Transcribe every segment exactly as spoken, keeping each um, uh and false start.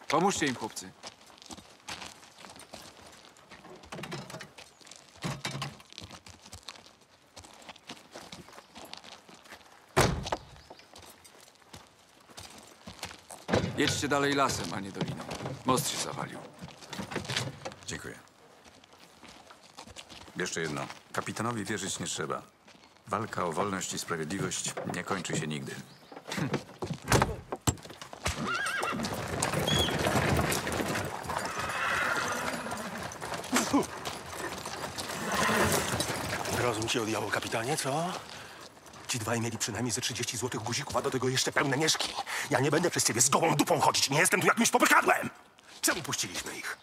Pomóżcie im, chłopcy. Jedźcie dalej lasem, a nie doliną. Most się zawalił. Dziękuję. Jeszcze jedno. Kapitanowi wierzyć nie trzeba. Walka o wolność i sprawiedliwość nie kończy się nigdy. Rozum ci odjęło, kapitanie, co? Ci dwaj mieli przynajmniej ze trzydzieści złotych guzików, a do tego jeszcze pełne mieszki. Ja nie będę przez ciebie z gołą dupą chodzić. Nie jestem tu jakimś popychadłem. Czemu puściliśmy ich?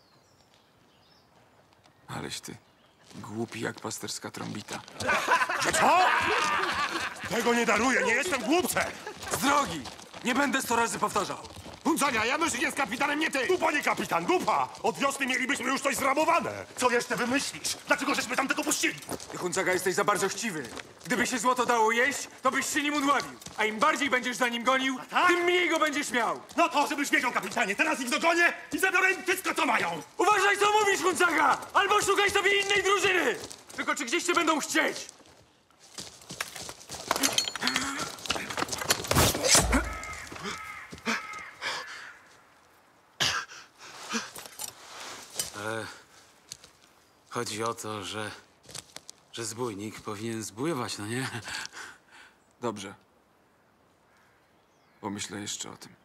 Aleś ty. Głupi jak pasterska trąbita. Że co? Tego nie daruję, nie jestem głupcem. Z drogi! Nie będę sto razy powtarzał. Hundzania, Janusz jest kapitanem, nie ty! Dupa, nie kapitan, dupa! Od wiosny mielibyśmy już coś zrabowane. Co jeszcze wymyślisz? Dlaczego żeśmy tam tego puścili? Ty, Huncaga, jesteś za bardzo chciwy. Gdyby się złoto dało jeść, to byś się nim udławił. A im bardziej będziesz za nim gonił, tak? tym mniej go będziesz miał. No to, żebyś wiedział, kapitanie, teraz ich dogonię i zabiorę im wszystko, co mają! Uważaj, co mówisz, Huncaga! Albo szukaj sobie innej drużyny! Tylko czy gdzieś cię będą chcieć? Chodzi o to, że... że zbójnik powinien zbójować, no nie? Dobrze. Pomyślę jeszcze o tym.